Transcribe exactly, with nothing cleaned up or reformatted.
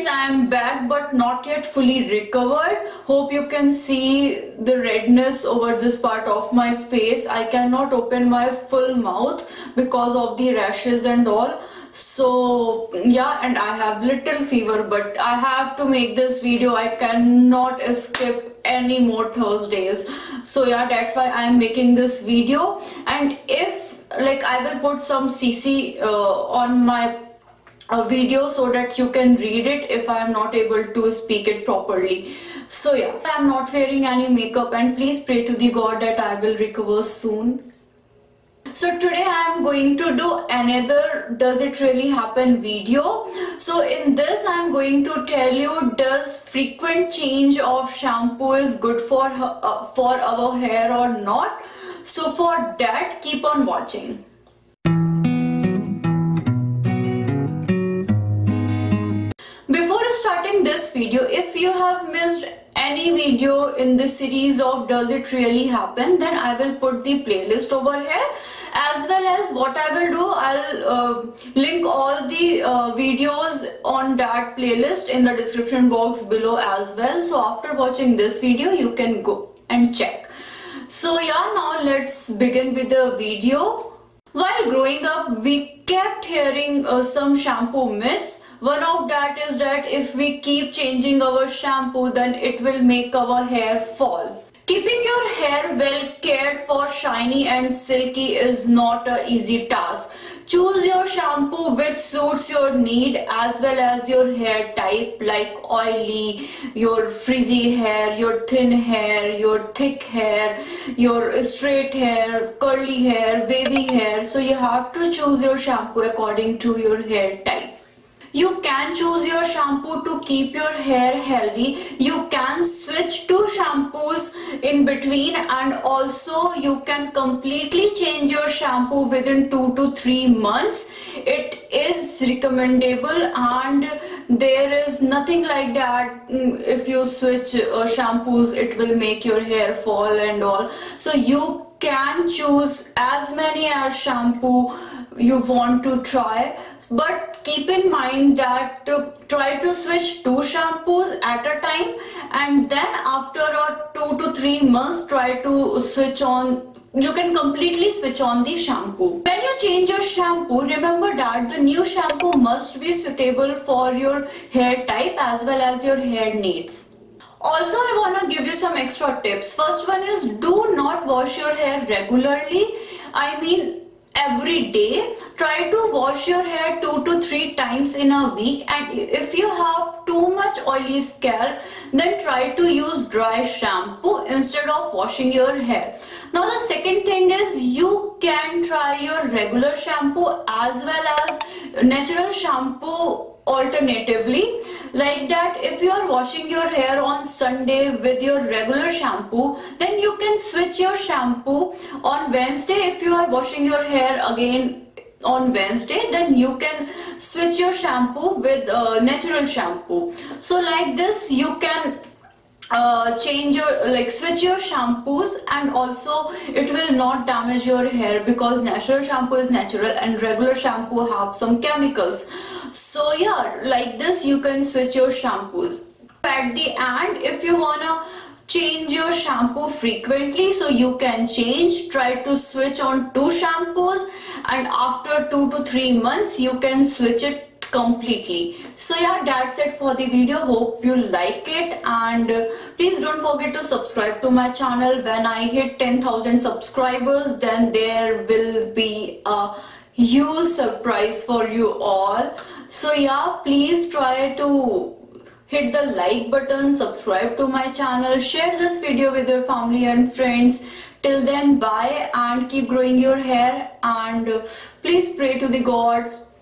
guys, I am back but not yet fully recovered. Hope you can see the redness over this part of my face. I cannot open my full mouth because of the rashes and all. So yeah, and I have little fever, but I have to make this video. I cannot skip any more Thursdays. So yeah, that's why I am making this video. And if like I will put some C C uh, on my a video so that you can read it if I am not able to speak it properly. So yeah, I am not wearing any makeup, and please pray to the God that I will recover soon. So today I am going to do another does it really happen video. So in this I am going to tell you, does frequent change of shampoo is good for uh, for our hair or not. So for that, keep on watching. Before starting this video, if you have missed any video in this series of does it really happen, then I will put the playlist over here, as well as what I will do, I'll uh, link all the uh, videos on that playlist in the description box below as well. So after watching this video, you can go and check. So yeah, now let's begin with the video. While growing up, we kept hearing uh, some shampoo myths. One of that is that if we keep changing our shampoo, then it will make our hair fall. Keeping your hair well cared for, shiny and silky is not an easy task. Choose your shampoo which suits your need as well as your hair type, like oily, your frizzy hair, your thin hair, your thick hair, your straight hair, curly hair, wavy hair. So you have to choose your shampoo according to your hair type. You can choose your shampoo to keep your hair healthy. You can switch to shampoos in between, and also you can completely change your shampoo within two to three months. It is recommendable, and there is nothing like that. If you switch uh, shampoos, it will make your hair fall and all. So you can choose as many as shampoo you want to try. But keep in mind that to try to switch two shampoos at a time, and then after a two to three months try to switch on, you can completely switch on the shampoo. When you change your shampoo, remember that the new shampoo must be suitable for your hair type as well as your hair needs. Also, I want to give you some extra tips. First one is, do not wash your hair regularly. I mean every day. Try to wash your hair two to three times in a week, and if you have too much oily scalp, then try to use dry shampoo instead of washing your hair. Now the second thing is, you can try your regular shampoo as well as natural shampoo alternatively. Like that, if you are washing your hair on Sunday with your regular shampoo, then you can switch your shampoo on Wednesday. If you are washing your hair again on Wednesday, then you can switch your shampoo with uh, natural shampoo. So like this, you can uh, change your like switch your shampoos, and also it will not damage your hair because natural shampoo is natural and regular shampoo have some chemicals. So yeah, like this you can switch your shampoos. At the end, if you wanna change your shampoo frequently, so you can change, try to switch on two shampoos, and after two to three months you can switch it completely. So yeah, that's it for the video. Hope you like it, and uh, please don't forget to subscribe to my channel. When I hit ten thousand subscribers, then there will be a huge surprise for you all. So yeah, please try to hit the like button, subscribe to my channel, share this video with your family and friends. Till then, bye, and keep growing your hair, and uh, please pray to the gods